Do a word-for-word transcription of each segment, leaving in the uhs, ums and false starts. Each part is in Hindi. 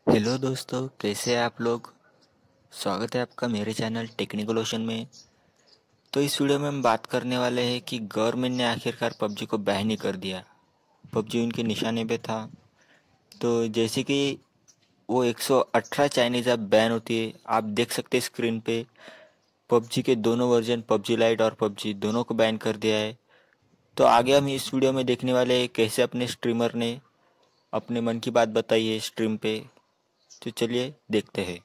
हेलो दोस्तों, कैसे हैं आप लोग। स्वागत है आपका मेरे चैनल टेक्निकल ओशन में। तो इस वीडियो में हम बात करने वाले हैं कि गवर्नमेंट ने आखिरकार पबजी को बैन ही कर दिया। पबजी उनके निशाने पे था। तो जैसे कि वो एक सौ अठारह चाइनीज ऐप बैन होती है, आप देख सकते हैं स्क्रीन पे। पबजी के दोनों वर्जन, पबजी लाइट और पबजी दोनों को बैन कर दिया है। तो आगे हम इस वीडियो में देखने वाले हैं कैसे अपने स्ट्रीमर ने अपने मन की बात बताई है स्ट्रीम पे। तो चलिए देखते हैं।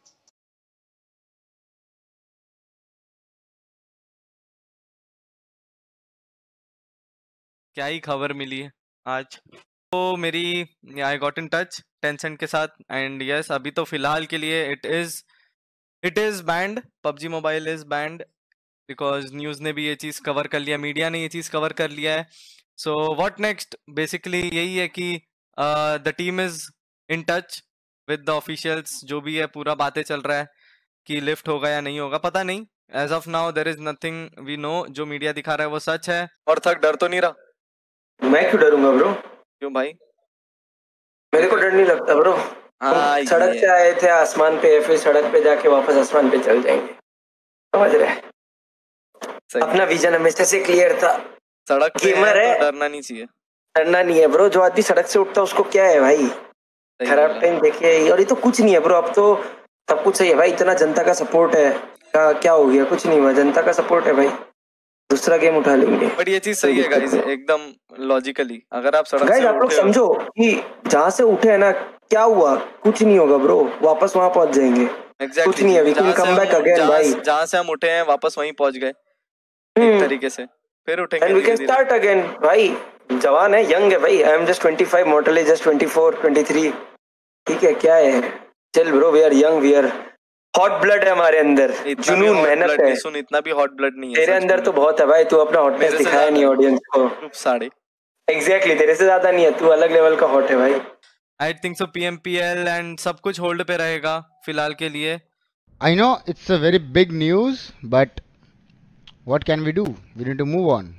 क्या ही खबर मिली है आज। तो मेरी I got in touch Tencent के साथ एंड यस, अभी तो फिलहाल के लिए it is it is banned. PUBG mobile is banned because news ने भी ये चीज़ कवर कर लिया, मीडिया ने ये चीज़ कवर कर लिया है। सो व्हाट नेक्स्ट, बेसिकली यही है कि the team is in touch with the officials. जो भी है पूरा बातें चल रहा है कि लिफ्ट होगा या नहीं होगा, पता नहीं। As of now there is nothing we know. जो मीडिया दिखा रहा है वो सच है। और थक डर तो नहीं रहा? मैं क्यों डरूंगा ब्रो? क्यों भाई? मेरे को डर नहीं लगता ब्रो। हाँ, सड़क ये से आए थे आसमान पे, फिर सड़क पे जाके वापस आसमान पे चल जाएंगे, समझ रहे? सही। अपना विजन हमेशा से क्लियर था। सड़क पे है गेमर है तो डरना नहीं चाहिए। डरना नहीं है ब्रो। जो आदमी सड़क से उठता है उसको क्या है भाई? सही खराब बोला। टाइम देखे और ये तो कुछ नहीं है ब्रो। अब तो सब कुछ सही है भाई। इतना जनता का सपोर्ट है, क्या क्या हो गया? कुछ नहीं हुआ, जनता का सपोर्ट है भाई। दूसरा गेम उठा लेंगे। बट ये चीज सही है गाइस, एकदम लॉजिकली। अगर आप सड़क गाइस से आप लोग उठे हो समझो कि जहाँ से उठे है ना, क्या हुआ? कुछ नहीं होगा ब्रो, वापस वहां पहुंच जाएंगे। एग्जैक्टली कुछ नहीं है, we can come back again भाई। जहाँ से हम उठे हैं वापस वहीं पहुंच गए एक हम्म तरीके से। फिर उठेंगे एंड वी धीरे कैन धीरे। स्टार्ट अगेन भाई। जवान है, यंग है भाई। I am just twenty five, Mortal is just twenty four, twenty three. ठीक है, क्या है? चल bro, we are young, we are hot blood है हमारे अंदर, इतना भी जुनून, हॉट मेहनत ब्लड है। नहीं, सुन, इतना भी हॉट ब्लड नहीं है तेरे सच अंदर तो बोलूं। बहुत है भाई। तू अपना हॉटनेस मेरे से दिखाया नहीं ज्यादा ऑडियंस को। रूप साड़े। एग्जैक्टली, तेरे से ज्यादा नहीं है, तू अलग लेवल का हॉट है भाई। I think so PMPL and सब कुछ होल्ड पे रहेगा फिलहाल के लिए। I know it's a very big news, but what can we do? We need to move on.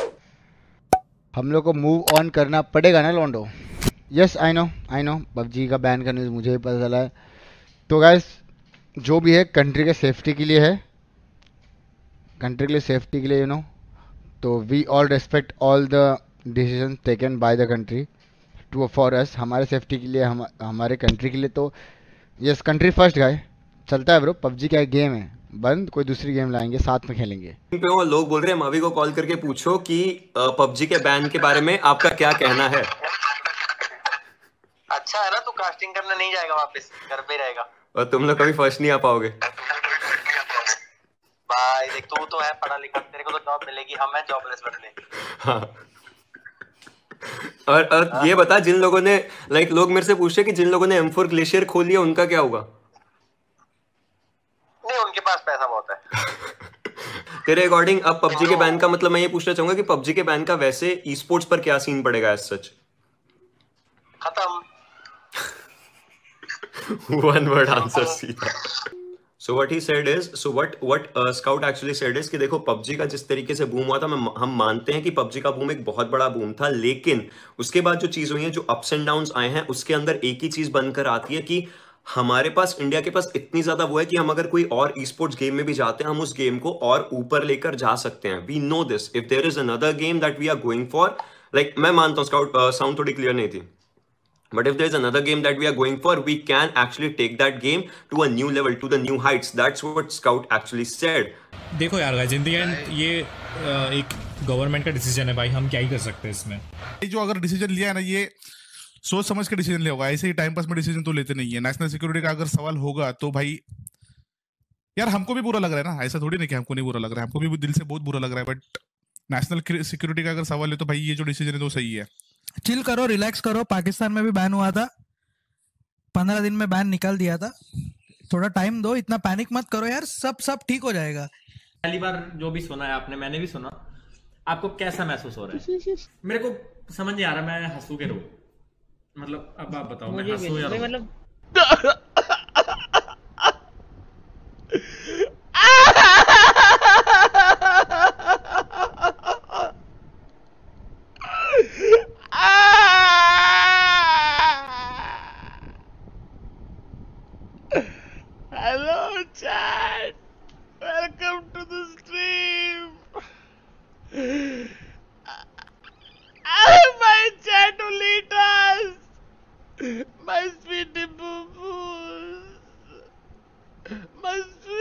हम लोग को मूव ऑन करना पड़ेगा ना लॉन्डो। Yes I know I know PUBG का बैन का न्यूज़ मुझे भी पता चला है। तो गाइस, जो भी है कंट्री के सेफ्टी के लिए है, कंट्री के लिए सेफ्टी के लिए यू नो। तो we all respect all the decision taken by the country to for us, हमारे सेफ्टी के लिए, हम हमारे कंट्री के लिए। तो यस, कंट्री फर्स्ट गाय। चलता है ब्रो, पबजी का एक गेम है बंद, कोई दूसरी गेम लाएंगे, साथ में खेलेंगे। पे वो लोग बोल रहे हैं मावी को कॉल करके पूछो कि पबजी के बैन के बारे में आपका क्या कहना है। अच्छा है ना, तू कास्टिंग करने नहीं जाएगा, वापस घर पे रहेगा और तुम लोग कभी फर्स्ट नहीं आ पाओगे भाई। देख, तू तो है पढ़ा लिखा, तेरे को तो जॉब मिलेगी, हम है जॉबलेस बंदे। हाँ। और, और ये बता, जिन लोगों ने लाइक लोग मेरे से पूछे कि जिन लोगों ने एम फोर ग्लेशियर खोल लिया उनका क्या होगा। नहीं, उनके पास पैसा बहुत है। तेरे अकॉर्डिंग अब पबजी के बैन का मतलब, मैं ये पूछना चाहूंगा कि पबजी के बैन का वैसे ई स्पोर्ट्स पर क्या सीन पड़ेगा एज सच। खत्म। वन वर्ड आंसर सीधा। So what he said is so what what Scout actually said is कि देखो, पबजी का जिस तरीके से बूम हुआ था, मैं हम मानते हैं कि पबजी का बूम एक बहुत बड़ा बूम था, लेकिन उसके बाद जो चीज हुई है, जो अप्स एंड डाउन्स आए हैं, उसके अंदर एक ही चीज बनकर आती है कि हमारे पास, इंडिया के पास इतनी ज्यादा वो है कि हम अगर कोई और ई स्पोर्ट्स गेम में भी जाते हैं, हम उस गेम को और ऊपर लेकर जा सकते हैं। We know this. If there is another game that we are going for, like मैं मानता हूँ, स्काउट साउंड थोड़ी क्लियर नहीं थी, but if there's another game that we are going for, we can actually take that game to a new level, to the new heights. That's what Scout actually said. देखो यार गाइस, इन द एंड ये एक गवर्नमेंट का डिसीजन है भाई, हम क्या ही कर सकते हैं इसमें। जो अगर डिसीजन लिया है ना, ये सोच समझ के डिसीजन लिया होगा। ऐसे ही टाइम पास में डिसीजन तो लेते नहीं है। नेशनल सिक्योरिटी का अगर सवाल होगा तो भाई यार, हमको भी बुरा लग रहा है ना, ऐसा थोड़ी नहीं कि हमको नहीं बुरा लग रहा है, हमको भी दिल से बहुत बुरा लग रहा है। बट नेशनल सिक्योरिटी का अगर सवाल है तो भाई ये जो डिसीजन है तो सही है। चिल करो, रिलैक्स करो। पाकिस्तान में भी बैन हुआ था, पंद्रह दिन में बैन निकाल दिया था। थोड़ा टाइम दो, इतना पैनिक मत करो यार, सब सब ठीक हो जाएगा। पहली बार जो भी सुना है आपने, मैंने भी सुना, आपको कैसा महसूस हो रहा है? मेरे को समझ नहीं आ रहा, मैं हंसू के रो, मतलब अब आप बताओ, मैं हंसू या रो? मतलब Hello, chat. Welcome to the stream. My chatolitas. My sweetie boo-boos. My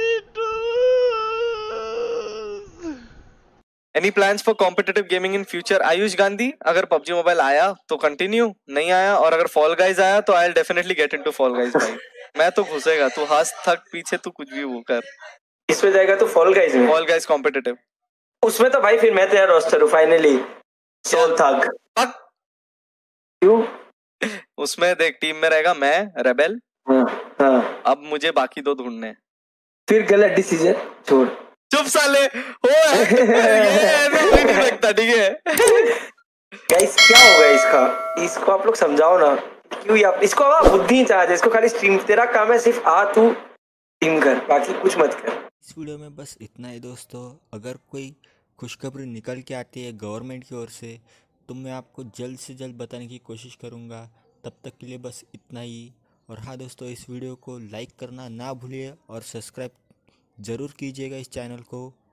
sweetos. Any plans for competitive gaming in future? Ayush Gandhi, अगर पबजी मोबाइल आया तो कंटिन्यू, नहीं आया और अगर फॉल गाइज आया तो I will definitely get into Fall Guys भाई। मैं तो घुसेगा, तू हंस थक पीछे, तू कुछ भी वो कर। इसमें जाएगा तो फॉल गाइज में? फॉल गाइज कॉम्पिटिटिव उसमें तो भाई फिर मैं तेरा रोस्टर हूँ फाइनली। सोल थक क्यों? उसमें देख टीम में रहेगा मैं रेबेल। हाँ, हाँ। अब मुझे बाकी दो ढूंढने। फिर गलत डिसीजन छोड़। चुप साले, हो ये नहीं लगता, ठीक है। गाइस क्या होगा इसका? इसको आप लोग समझाओ ना, क्यों आप इसको आप बुद्धि चाहते, इसको खाली स्ट्रीम, तेरा काम है सिर्फ आ तू टीम कर, बाकी कुछ मत कर। इस वीडियो में बस इतना ही दोस्तों। अगर कोई खुशखबरी निकल के आती है गवर्नमेंट की ओर से तो मैं आपको जल्द से जल्द बताने की कोशिश करूँगा। तब तक के लिए बस इतना ही। और हाँ दोस्तों, इस वीडियो को लाइक करना ना भूलिए और सब्सक्राइब ज़रूर कीजिएगा इस चैनल को।